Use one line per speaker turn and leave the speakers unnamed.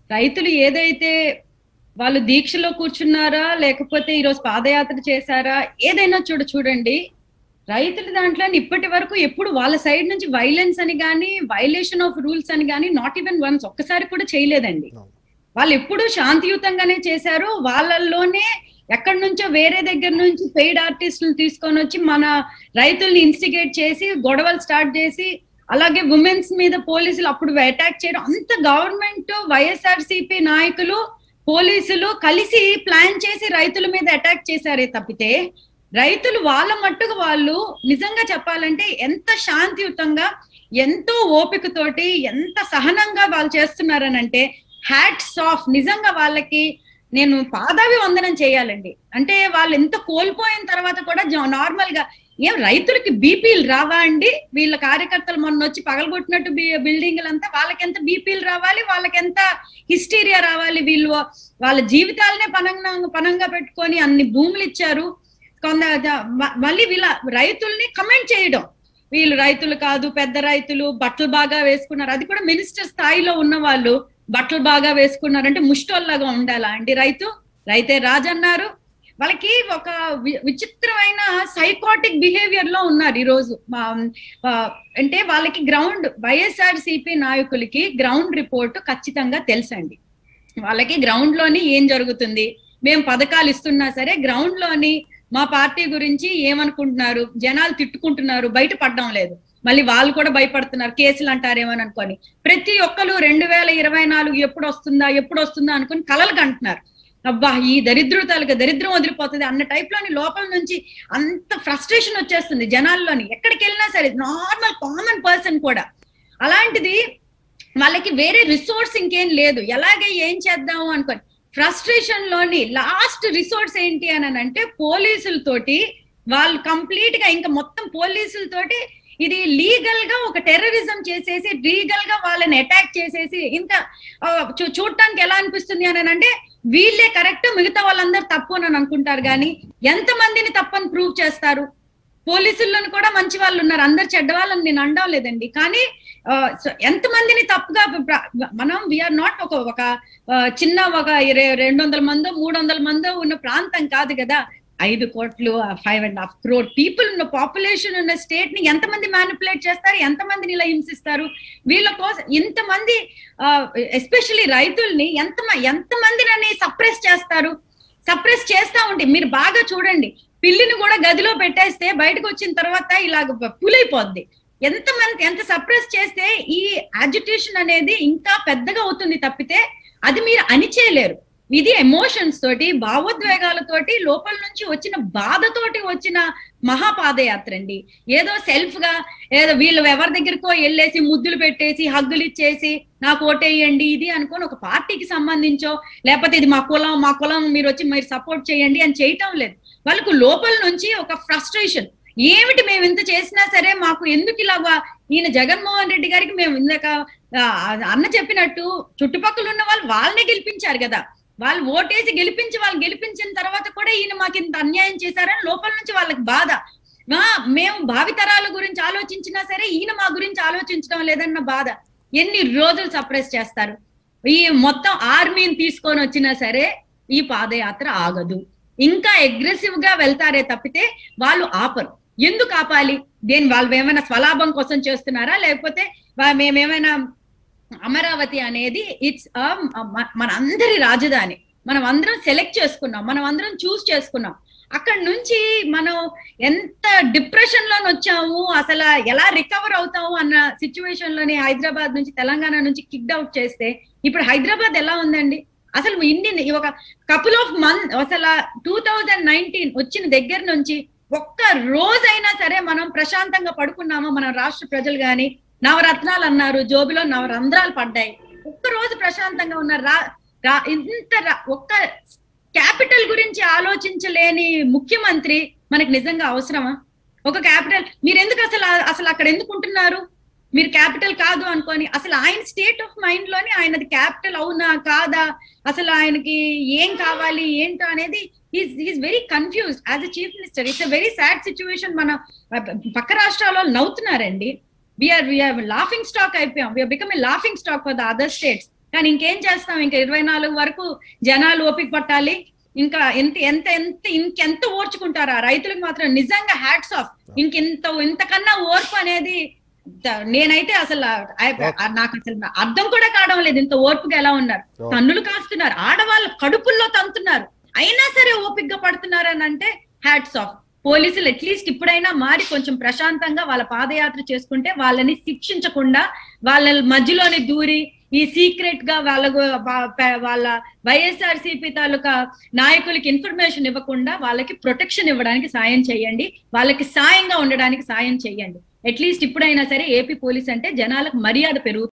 రైతులు ఏదైతే వాళ్ళు దీక్షలో కూర్చున్నారా లేకపోతే ఈరోజు పాదయాత్ర చేశారా ఏదైనా చూడండి, రైతుల దాంట్లో ఇప్పటి వరకు ఎప్పుడు వాళ్ళ సైడ్ నుంచి వైలెన్స్ అని కానీ వైలేషన్ ఆఫ్ రూల్స్ అని కానీ నాట్ ఈవెన్ వన్స్ ఒక్కసారి కూడా చేయలేదండి. వాళ్ళు ఎప్పుడు శాంతియుతంగానే చేశారు. వాళ్ళల్లోనే ఎక్కడి నుంచో వేరే దగ్గర నుంచి పెయిడ్ ఆర్టిస్టులు తీసుకొని వచ్చి మన రైతుల్ని ఇన్స్టిగేట్ చేసి గొడవలు స్టార్ట్ చేసి, అలాగే ఉమెన్స్ మీద పోలీసులు అప్పుడు అటాక్ చేయడం, అంత గవర్నమెంట్ వైఎస్ఆర్సీపీ నాయకులు పోలీసులు కలిసి ప్లాన్ చేసి రైతుల మీద అటాక్ చేశారే తప్పితే రైతులు వాళ్ళ మట్టుకు వాళ్ళు నిజంగా చెప్పాలంటే ఎంత శాంతియుతంగా ఎంతో ఓపికతోటి ఎంత సహనంగా వాళ్ళు చేస్తున్నారనంటే హ్యాట్స్ ఆఫ్. నిజంగా వాళ్ళకి నేను పాదాభి వందనం చేయాలండి. అంటే వాళ్ళు ఎంత కోల్పోయిన తర్వాత కూడా నార్మల్ గా ఏం రైతులకి బీపీలు రావా అండి? వీళ్ళ కార్యకర్తలు మొన్న వచ్చి పగలగొట్టినట్టు బిల్డింగ్లంతా వాళ్ళకెంత బీపీలు రావాలి, వాళ్ళకెంత హిస్టీరియా రావాలి. వీళ్ళు వాళ్ళ జీవితాలనే పనంగా పెట్టుకొని అన్ని భూములు ఇచ్చారు. మళ్ళీ వీళ్ళ రైతుల్ని కమెంట్ చేయడం, వీళ్ళు రైతులు కాదు పెద్ద రైతులు, బట్టలు బాగా వేసుకున్నారు, అది కూడా మినిస్టర్ స్థాయిలో ఉన్న వాళ్ళు బట్టలు బాగా వేసుకున్నారంటే ముష్టోల్లాగా ఉండాలా అండి? రైతే రాజన్నారు. వాళ్ళకి ఒక విచిత్రమైన సైకోటిక్ బిహేవియర్ లో ఉన్నారు ఈ రోజు. అంటే వాళ్ళకి గ్రౌండ్ వైఎస్ఆర్సీపీ నాయకులకి గ్రౌండ్ రిపోర్ట్ ఖచ్చితంగా తెలుసండి. వాళ్ళకి గ్రౌండ్ లోని ఏం జరుగుతుంది, మేము పథకాలు ఇస్తున్నా సరే గ్రౌండ్ లోని మా పార్టీ గురించి ఏమనుకుంటున్నారు, జనాలు తిట్టుకుంటున్నారు, బయట పడడం లేదు, మళ్ళీ వాళ్ళు కూడా భయపడుతున్నారు కేసులు అంటారేమని అనుకొని. ప్రతి ఒక్కరు 2024 ఎప్పుడు వస్తుందా అనుకుని కలలు కంటున్నారు. అబ్బా ఈ దరిద్రం వదిలిపోతుంది అన్న టైప్ లోని లోపల నుంచి అంత ఫ్రస్ట్రేషన్ వచ్చేస్తుంది జనాల్లోని. ఎక్కడికి వెళ్ళినా సరే నార్మల్ కామన్ పర్సన్ కూడా. అలాంటిది వాళ్ళకి వేరే రిసోర్స్ ఇంకేం లేదు, ఎలాగే ఏం చేద్దాము అనుకోని ఫ్రస్ట్రేషన్ లోని లాస్ట్ రిసోర్స్ ఏంటి అని అంటే పోలీసులతోటి వాళ్ళు కంప్లీట్ గా ఇంకా మొత్తం పోలీసులతోటి ఇది లీగల్ గా ఒక టెర్రరిజం చేసేసి లీగల్ గా వాళ్ళని అటాక్ చేసేసి ఇంకా చూడటానికి ఎలా అనిపిస్తుంది అని అంటే వీళ్ళే కరెక్ట్ మిగతా వాళ్ళందరూ తప్పు అని అనుకుంటారు. కానీ ఎంతమందిని తప్పని ప్రూవ్ చేస్తారు? పోలీసుల్లోని కూడా మంచి వాళ్ళు ఉన్నారు, అందరు చెడ్డ వాళ్ళని నేను అనడం లేదండి. కానీ ఎంతమందిని తప్పుగా మనం వీఆర్ నాట్ ఒక చిన్న ఒక 200 మందో 300 మందో ఉన్న ప్రాంతం కాదు కదా. 5 కోట్లు 5.5 crore పీపుల్ ఉన్న పాపులేషన్ ఉన్న స్టేట్ ని ఎంతమంది మ్యానిపులేట్ చేస్తారు, ఎంతమందిని ఇలా హింసిస్తారు? వీళ్ళ కోసం ఇంతమంది ఎస్పెషల్లీ రైతుల్ని ఎంతమందిని సప్రెస్ చేస్తారు? సప్రెస్ చేస్తా ఉంటే మీరు బాగా చూడండి, పిల్లిని కూడా గదిలో పెట్టేస్తే బయటకు వచ్చిన తర్వాత ఇలాగ పులైపోద్ది. ఎంత సప్రెస్ చేస్తే ఈ అజిటేషన్ అనేది ఇంకా పెద్దగా అవుతుంది తప్పితే అది మీరు అణిచేయలేరు. ఇది ఎమోషన్స్ తోటి భావోద్వేగాలతోటి లోపల నుంచి వచ్చిన బాధతోటి వచ్చిన మహాపాదయాత్ర అండి. ఏదో సెల్ఫ్ గా ఏదో వీళ్ళు ఎవరి దగ్గరకో వెళ్ళేసి ముద్దులు పెట్టేసి హగ్గులు ఇచ్చేసి నాకు ఓటేయండి ఇది అనుకోని ఒక పార్టీకి సంబంధించో లేకపోతే ఇది మా కులం మీరు వచ్చి మీరు సపోర్ట్ చేయండి అని చేయటం లేదు. వాళ్ళకు లోపల నుంచి ఒక ఫ్రస్ట్రేషన్, ఏమిటి మేము ఇంత చేసినా సరే మాకు ఎందుకు ఇలాగా ఈయన జగన్మోహన్ రెడ్డి గారికి మేము ఇందాక అన్న చెప్పినట్టు చుట్టుపక్కల ఉన్న వాళ్ళు వాళ్ళనే గెలిపించారు కదా, వాళ్ళు ఓటేసి గెలిపించిన తర్వాత కూడా ఈయన మాకు ఇంత అన్యాయం చేశారని లోపల నుంచి వాళ్ళకి బాధ. మేము భావితరాల గురించి ఆలోచించినా సరే ఈయన మా గురించి ఆలోచించడం లేదన్న బాధ. ఎన్ని రోజులు సప్రెస్ చేస్తారు? ఈ మొత్తం ఆర్మీని తీసుకొని వచ్చినా సరే ఈ పాదయాత్ర ఆగదు, ఇంకా అగ్రెసివ్ గా వెళ్తారే తప్పితే వాళ్ళు ఆపరు. ఎందుకు ఆపాలి? వాళ్ళు ఏమైనా స్వలాభం కోసం చేస్తున్నారా లేకపోతే మేమేమైనా అమరావతి అనేది ఇట్స్ మన అందరి రాజధాని, మనం అందరం సెలెక్ట్ చేసుకున్నాం, మనం అందరం చూస్ చేసుకున్నాం. అక్కడ నుంచి మనం ఎంత డిప్రెషన్ లోని వచ్చాము, అసలు ఎలా రికవర్ అవుతాము అన్న సిచ్యువేషన్ లోని హైదరాబాద్ నుంచి తెలంగాణ నుంచి కిక్ అవుట్ చేస్తే ఇప్పుడు హైదరాబాద్ ఎలా ఉందండి? అసలు ఒక కపుల్ ఆఫ్ మంత్ అసలు 2019 వచ్చిన దగ్గర నుంచి ఒక్క రోజైనా సరే మనం ప్రశాంతంగా పడుకున్నామా? మన రాష్ట్ర ప్రజలు గాని నవరత్నాలు అన్నారు, జోబిలో నవరంధ్రాలు పడ్డాయి, ఒక్క రోజు ప్రశాంతంగా ఉన్నారు. ఒక్క క్యాపిటల్ గురించి ఆలోచించలేని ముఖ్యమంత్రి మనకి నిజంగా అవసరమా? ఒక క్యాపిటల్ మీరు ఎందుకు అసలు అక్కడ ఎందుకు ఉంటున్నారు? మీరు క్యాపిటల్ కాదు అనుకొని అసలు ఆయన స్టేట్ ఆఫ్ మైండ్ లోని ఆయనది క్యాపిటల్ అవునా కాదా, అసలు ఆయనకి ఏం కావాలి ఏంటో అనేది is very confused as a chief minister. It's a very sad situation. మన పక్క రాష్ట్రాల్లో నవ్వుతున్నారండి. వీఆర్ లాఫింగ్ స్టాక్ అయిపోయాం, we are become a laughing stock for the other states. కానీ ఇంకేం చేస్తాం, ఇంకా 24 వరకు జనాలు ఓపిక పట్టాలి. ఇంకా ఎంత ఎంత ఎంత ఇంకెంత ఓర్చుకుంటారా రైతులకు మాత్రం నిజంగా హ్యాట్స్ ఆఫ్. ఇంతకన్నా ఓర్పు అనేది నేనైతే అసలు నాకు అసలు అర్థం కూడా కావడం లేదు. ఇంత ఓర్పుగా ఎలా ఉన్నారు, తన్నులు కాస్తున్నారు, ఆడవాళ్ళు కడుపుల్లో తంతున్నారు, అయినా సరే ఓపికగా పడుతున్నారు అని అంటే హ్యాట్స్ ఆఫ్. పోలీసులు అట్లీస్ట్ ఇప్పుడైనా మారి కొంచెం ప్రశాంతంగా వాళ్ళ పాదయాత్ర చేసుకుంటే వాళ్ళని శిక్షించకుండా వాళ్ళ మధ్యలోనే దూరి ఈ సీక్రెట్ గా వాళ్ళ వైఎస్ఆర్సీపీ తాలూకా నాయకులకి ఇన్ఫర్మేషన్ ఇవ్వకుండా వాళ్ళకి ప్రొటెక్షన్ ఇవ్వడానికి సాయం చేయండి, వాళ్ళకి సాయంగా ఉండడానికి సాయం చేయండి. అట్లీస్ట్ ఇప్పుడైనా సరే ఏపీ పోలీస్ అంటే జనాలకు మర్యాద పెరుగుతుంది.